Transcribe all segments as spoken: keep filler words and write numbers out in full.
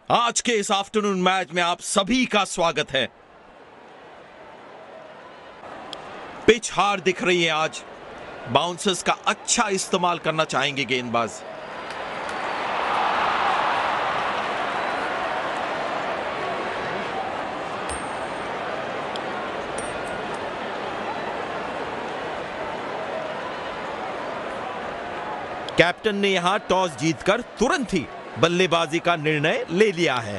आज के इस आफ्टरनून मैच में आप सभी का स्वागत है। पिच हार्ड दिख रही है आज। बाउंसर्स का अच्छा इस्तेमाल करना चाहेंगे गेंदबाज। कैप्टन ने यहां टॉस जीतकर तुरंत ही बल्लेबाजी का निर्णय ले लिया है।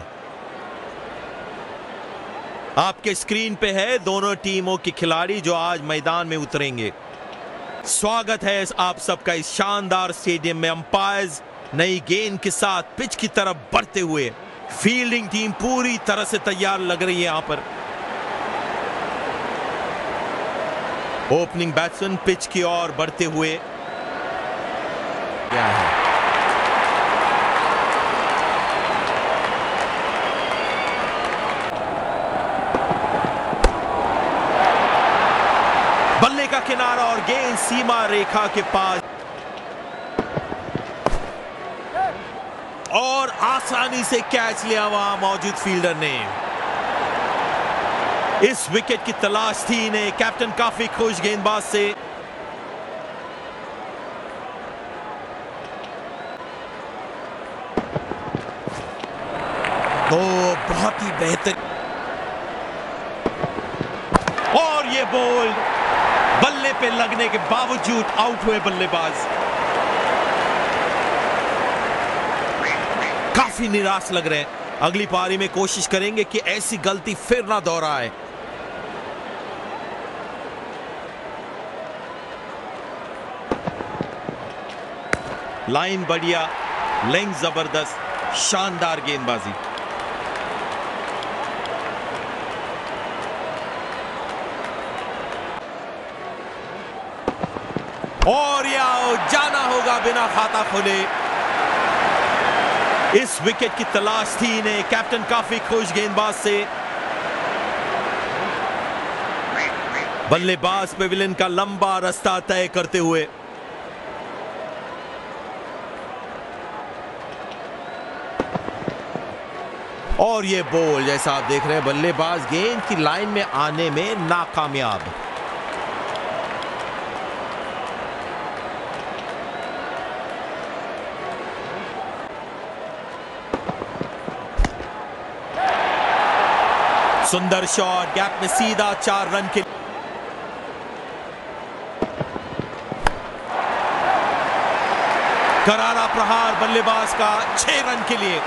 आपके स्क्रीन पे है दोनों टीमों के खिलाड़ी जो आज मैदान में उतरेंगे। स्वागत है आप सबका इस शानदार स्टेडियम में। अंपायर्स नई गेंद के साथ पिच की तरफ बढ़ते हुए, फील्डिंग टीम पूरी तरह से तैयार लग रही है यहां पर। ओपनिंग बैट्समैन पिच की ओर बढ़ते हुए क्या है। बल्ले का किनारा और गेंद सीमा रेखा के पास, और आसानी से कैच लिया वहां मौजूद फील्डर ने। इस विकेट की तलाश थी इन्हें। कैप्टन काफी खुश गेंदबाज से। तो बहुत ही बेहतर, और ये बॉल बल्ले पे लगने के बावजूद आउट हुए बल्लेबाज। काफी निराश लग रहे हैं। अगली पारी में कोशिश करेंगे कि ऐसी गलती फिर ना दोहराए। लाइन बढ़िया, लेंथ जबरदस्त, शानदार गेंदबाजी। और या जाना होगा बिना खाता खोले। इस विकेट की तलाश थी इन्हें। कैप्टन काफी खुश गेंदबाज से। बल्लेबाज पेविलियन का लंबा रास्ता तय करते हुए। और ये बॉल जैसा आप देख रहे हैं, बल्लेबाज गेंद की लाइन में आने में नाकामयाब। सुंदर शॉट, गैप में सीधा चार रन के। करारा प्रहार बल्लेबाज का छह रन के लिए।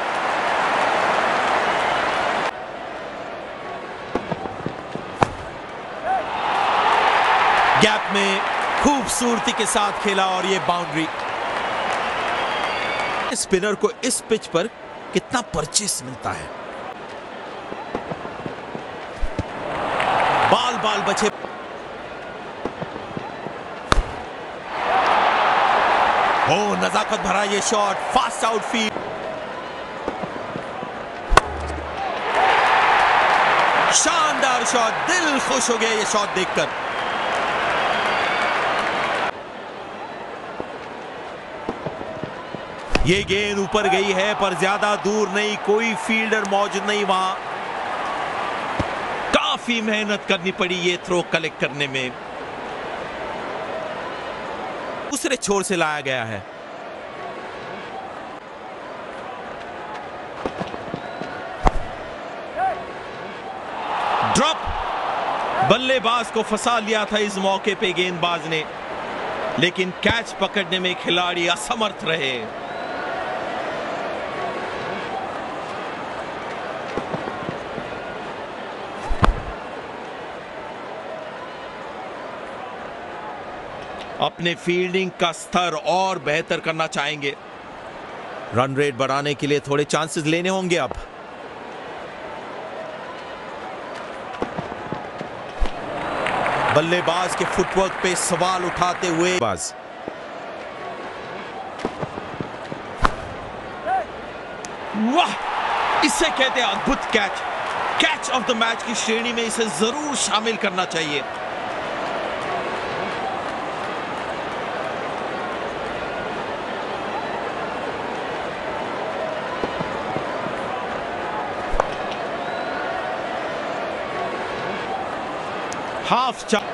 गैप में खूबसूरती के साथ खेला और ये बाउंड्री। स्पिनर को इस पिच पर कितना परचेस मिलता है। बाल बाल बचे। ओ नजाकत भरा ये शॉट, फास्ट आउटफील्ड। शानदार शॉट, दिल खुश हो गया ये शॉट देखकर। ये गेंद ऊपर गई है पर ज्यादा दूर नहीं, कोई फील्डर मौजूद नहीं वहां। काफी मेहनत करनी पड़ी ये थ्रो कलेक्ट करने में। दूसरे छोर से लाया गया है। ड्रॉप, बल्लेबाज को फंसा लिया था इस मौके पे गेंदबाज ने, लेकिन कैच पकड़ने में खिलाड़ी असमर्थ रहे। अपने फील्डिंग का स्तर और बेहतर करना चाहेंगे। रन रेट बढ़ाने के लिए थोड़े चांसेस लेने होंगे अब। बल्लेबाज के फुटवर्क पे सवाल उठाते हुए बाज। वाह, इसे कहते हैं अद्भुत catch. Catch of the match की श्रेणी में इसे जरूर शामिल करना चाहिए। हाफ चा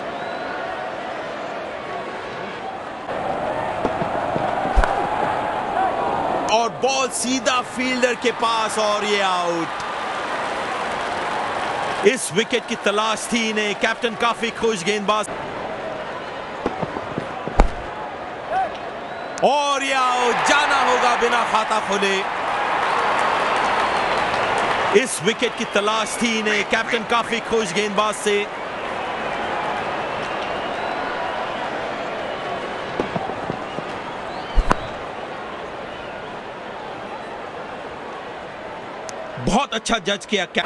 और बॉल सीधा फील्डर के पास और ये आउट। इस विकेट की तलाश थी इन्हें। कैप्टन काफी खुश, गेंदबाज और ये आउट। जाना होगा बिना खाता खोले। इस विकेट की तलाश थी इन्हें। कैप्टन काफी खुश, गेंदबाज से बहुत अच्छा जज किया। क्या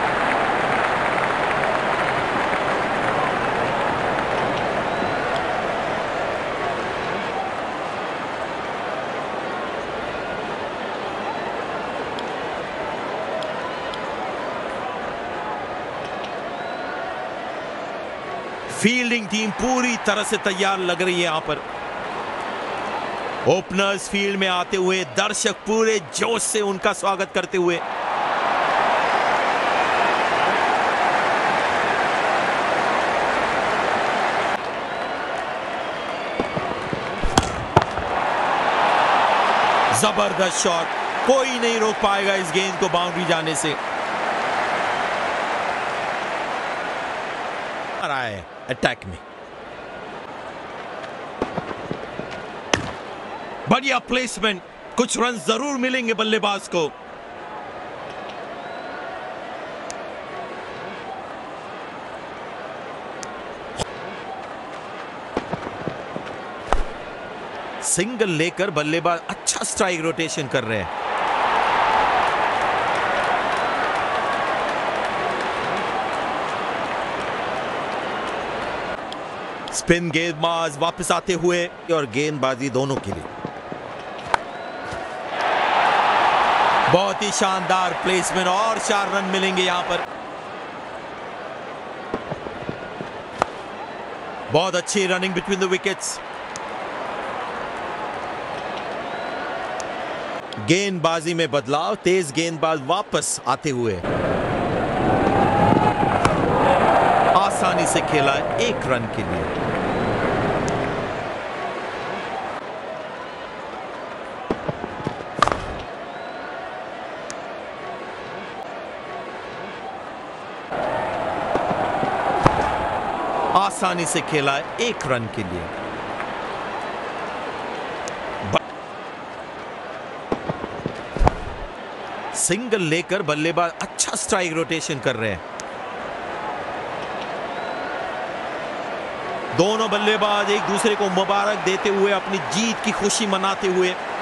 फील्डिंग टीम पूरी तरह से तैयार लग रही है यहां पर। ओपनर्स फील्ड में आते हुए, दर्शक पूरे जोश से उनका स्वागत करते हुए। जबरदस्त शॉट, कोई नहीं रोक पाएगा इस गेंद को बाउंड्री जाने से। आ रहा है अटैक में, बढ़िया प्लेसमेंट, कुछ रन जरूर मिलेंगे बल्लेबाज को। सिंगल लेकर बल्लेबाज अच्छा स्ट्राइक रोटेशन कर रहे हैं। स्पिन गेंदबाज वापस आते हुए और गेंदबाजी दोनों के लिए बहुत ही शानदार प्लेसमेंट और चार रन मिलेंगे यहां पर। बहुत अच्छी रनिंग बिटवीन द विकेट्स। गेंदबाजी में बदलाव, तेज गेंदबाज वापस आते हुए आसानी से खेला एक रन के लिए। आसानी से खेला एक रन के लिए। सिंगल लेकर बल्लेबाज अच्छा स्ट्राइक रोटेशन कर रहे हैं। दोनों बल्लेबाज एक दूसरे को मुबारक देते हुए अपनी जीत की खुशी मनाते हुए